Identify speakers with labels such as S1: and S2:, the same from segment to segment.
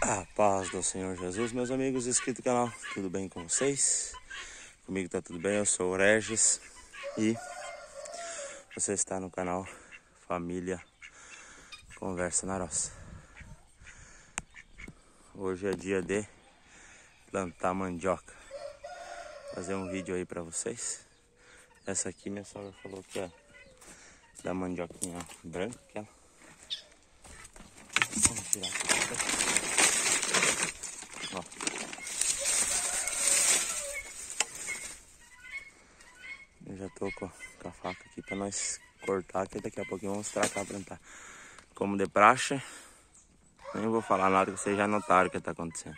S1: A paz do Senhor Jesus, meus amigos inscritos do canal, tudo bem com vocês? Comigo tá tudo bem, eu sou o Regis e você está no canal Família Conversa na Roça. Hoje é dia de plantar mandioca. Vou fazer um vídeo aí pra vocês. Essa aqui minha sogra falou que é da mandioquinha branca, aquela. Vamos tirar aqui. Ó. Eu já tô com a faca aqui pra nós cortar, que daqui a pouquinho vamos tratar pra plantar. Como de praxe, nem vou falar nada que vocês já notaram o que tá acontecendo.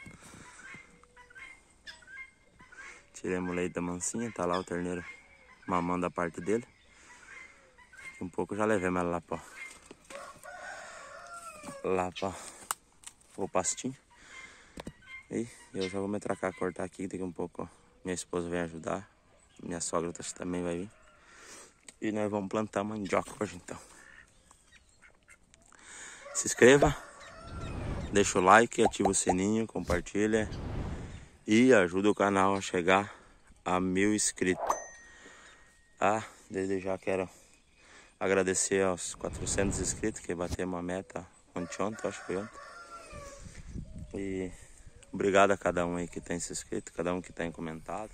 S1: Tiremos o leite da mansinha, tá lá o terneiro mamando a parte dele. Daqui um pouco já levemos ela lá pra o pastinho. E eu já vou me atracar, cortar aqui, daqui um pouco ó, minha esposa vem ajudar. Minha sogra também vai vir. E nós vamos plantar mandioca hoje então. Se inscreva, deixa o like, ativa o sininho, compartilha. E ajuda o canal a chegar a 1000 inscritos. Desde já quero agradecer aos 400 inscritos que batemos a meta ontem, acho que foi ontem. E obrigado a cada um aí que tem se inscrito, cada um que tem comentado.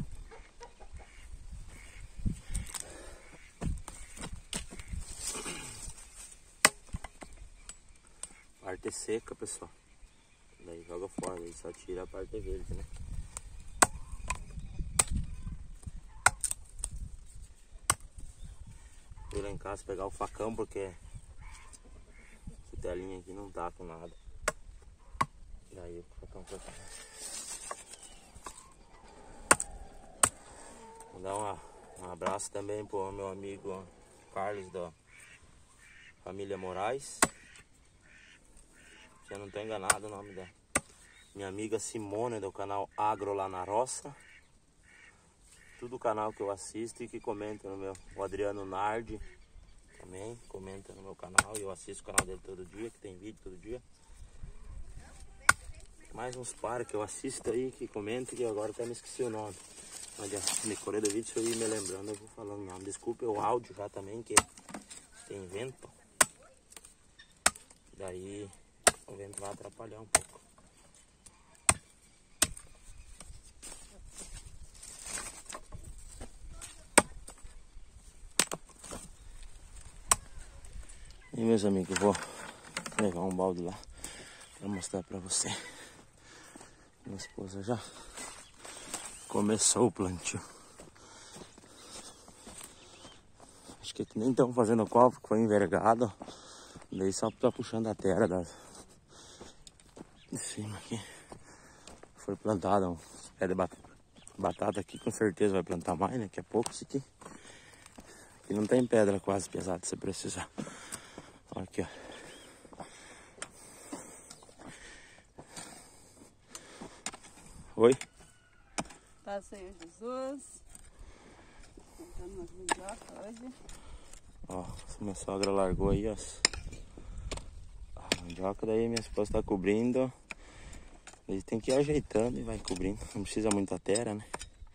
S1: Parte seca, pessoal. Daí joga fora, aí só tira a parte verde, né? Fui lá em casa pegar o facão porque essa telinha aqui não tá com nada. Daí o facão foi pra cá. Vou dar um abraço também pro meu amigo Carlos da família Moraes. Se eu não tô enganado, o nome da minha amiga Simone do canal Agro lá na Roça. Tudo o canal que eu assisto e que comenta no meu. O Adriano Nardi também comenta no meu canal. E eu assisto o canal dele todo dia, que tem vídeo todo dia. Mais uns par que eu assisto aí, que comenta, que agora até me esqueci o nome. Mas já me correr do vídeo, se eu ir me lembrando, eu vou falando o nome. Desculpe o áudio já também, que tem vento. Daí o vento vai atrapalhar um pouco. E meus amigos, eu vou levar um balde lá para mostrar para você. Minha esposa já começou o plantio. Acho que nem estão fazendo qual, porque foi envergado. Daí só tá puxando a terra de cima aqui. Foi plantado um pé de batata aqui, com certeza vai plantar mais, né? Daqui a pouco isso aqui. Aqui não tem pedra quase pesada se precisar. Olha aqui, ó. Oi?
S2: Tá, Senhor Jesus. Plantando umas mandioca hoje.
S1: Ó, minha sogra largou aí, ó. A mandioca, daí minha esposa tá cobrindo. Ele tem que ir ajeitando e vai cobrindo. Não precisa muita terra, né?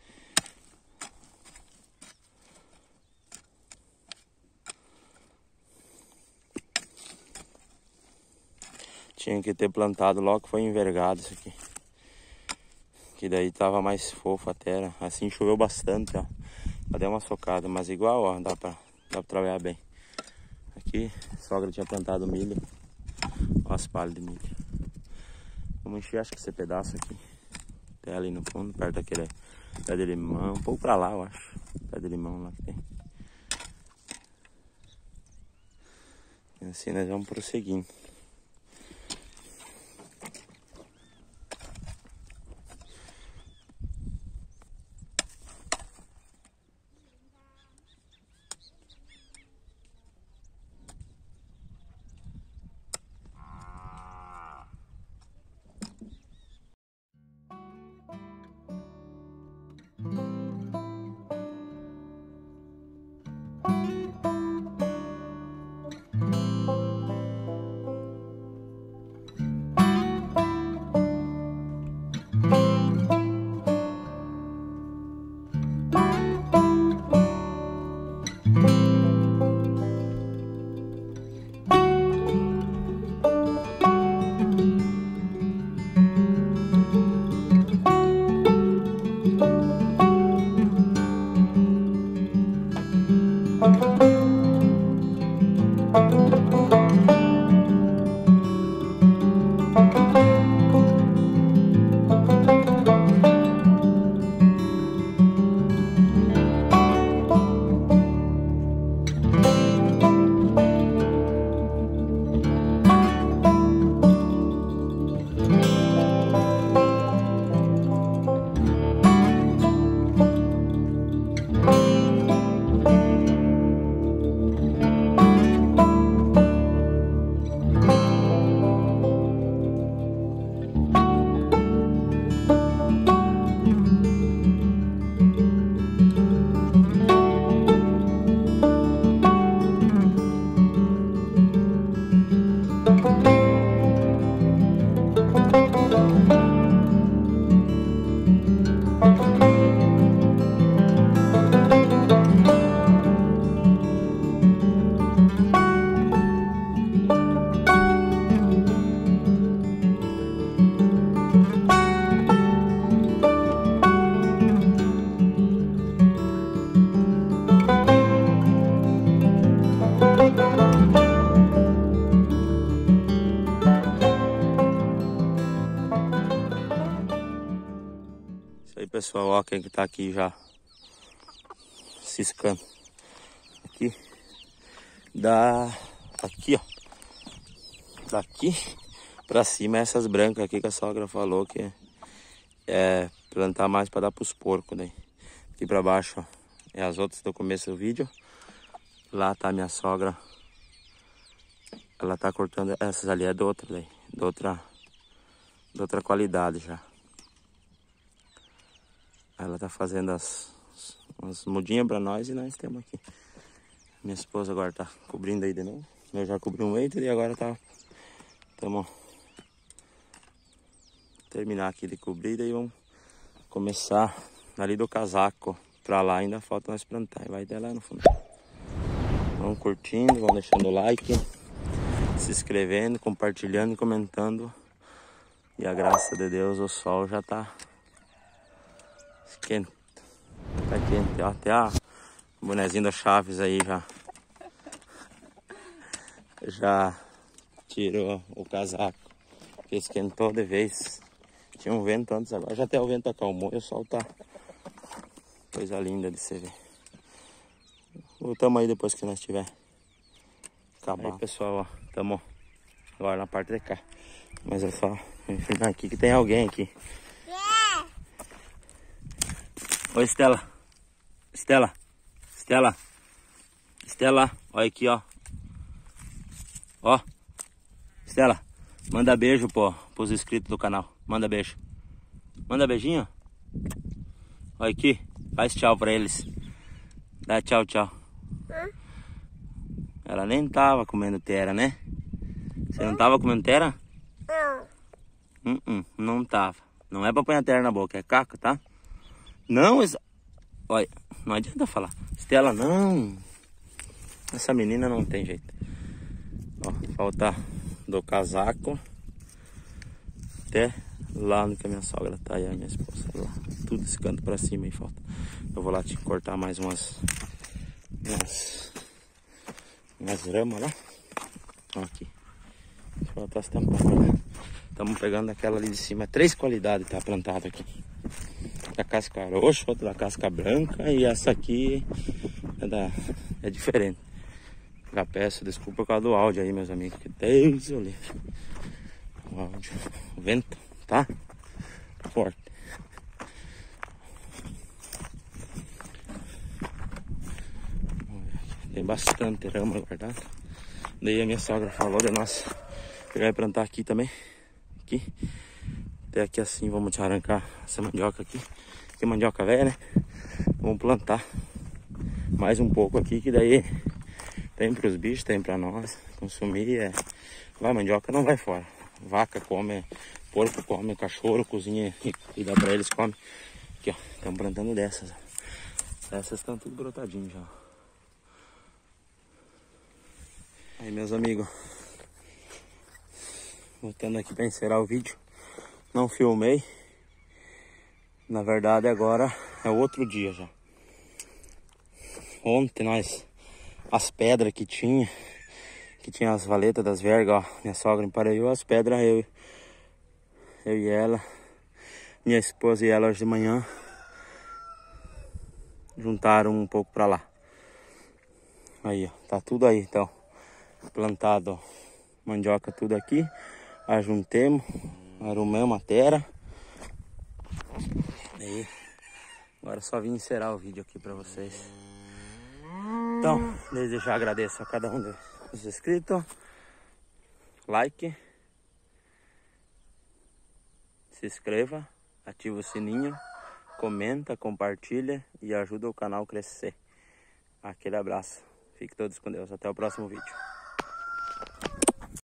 S1: Tinha que ter plantado logo que foi envergado isso aqui. Que daí tava mais fofo a terra. Assim choveu bastante, ó. Deu uma socada, mas igual, ó, dá pra trabalhar bem. Aqui, a sogra tinha plantado milho. Ó as palhas de milho. Vamos encher, acho que esse pedaço aqui. Até ali no fundo, perto daquele pé de limão. Um pouco pra lá, eu acho. Pé de limão lá que tem. E assim nós vamos prosseguindo. Isso aí, pessoal, ó, quem que tá aqui já ciscando. Aqui, aqui, ó, daqui pra cima essas brancas aqui que a sogra falou que é plantar mais pra dar pros porcos, daí. Aqui pra baixo, ó, é as outras do começo do vídeo. Lá tá minha sogra. Ela tá cortando, essas ali é de outra, daí, de outra qualidade já. Ela tá fazendo as mudinhas pra nós e nós temos aqui. Minha esposa agora tá cobrindo aí de novo. Eu já cobri um meio e agora estamos terminar aqui de cobrir e vamos começar ali do casaco pra lá. Ainda falta nós plantar e vai até lá no fundo. Vão curtindo, vão deixando o like, se inscrevendo, compartilhando e comentando. E a graça de Deus, o sol já tá quente. Tá quente, ó. Até a bonezinho da Chaves aí já tirou o casaco. Porque esquentou de vez. Tinha um vento antes, agora já até o vento acalmou e o sol tá coisa linda de se ver. Voltamos aí depois que nós tiver acabado. Aí, pessoal, ó, estamos agora na parte de cá. Mas é só enfrentar aqui que tem alguém aqui. Oi, Estela. Estela, olha aqui, ó. Ó, Estela, manda beijo pros inscritos do canal. Manda beijo. Manda beijinho. Olha aqui, faz tchau pra eles. Dá tchau, tchau. Ela nem tava comendo tera, né? Você não tava comendo tera? Não tava. Não é pra pôr a tera na boca, é caca, tá? Não, olha, não adianta falar. Estela, não. Essa menina não tem jeito. Ó, falta do casaco até lá onde que a minha sogra tá e a minha esposa lá. Tudo esse canto pra cima e falta. Eu vou lá te cortar mais umas ramas lá. Ó, aqui. Falta as tampadas. Estamos pegando aquela ali de cima. 3 qualidades tá plantada aqui. Da casca roxa, outra da casca branca e essa aqui é diferente. Já peço desculpa por causa do áudio aí, meus amigos, que Deus o livre. O áudio, o vento, tá? Forte. Tem bastante rama guardada. Daí a minha sogra falou de nós pegar e plantar aqui também. Aqui. Até aqui assim, vamos arrancar essa mandioca aqui. Que é mandioca velha, né? Vamos plantar mais um pouco aqui, que daí tem para os bichos, tem para nós consumir. Vai, mandioca não vai fora. Vaca come, porco come, cachorro cozinha e dá para eles, come. Aqui, ó, estamos plantando dessas. Essas estão tudo brotadinhas já. Aí, meus amigos, voltando aqui para encerrar o vídeo. Não filmei. Na verdade agora é outro dia já. Ontem as pedras que tinha as valetas das vergas, ó, minha sogra emparelhou as pedras, Eu e ela, minha esposa e ela hoje de manhã, juntaram um pouco pra lá. Aí, ó, tá tudo aí, então, plantado, ó, mandioca tudo aqui. Ajuntemos, arrumamos a terra. Aí, agora é só vim encerrar o vídeo aqui pra vocês. Então, desde já agradeço a cada um dos inscritos. Like. Se inscreva, ativa o sininho, comenta, compartilha e ajuda o canal a crescer. Aquele abraço. Fiquem todos com Deus. Até o próximo vídeo.